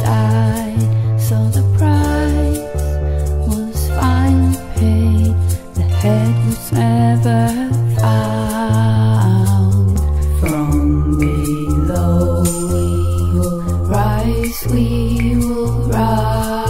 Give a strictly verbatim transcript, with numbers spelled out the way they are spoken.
died, so the price was finally paid. The head was never found. From below we will rise, we will rise.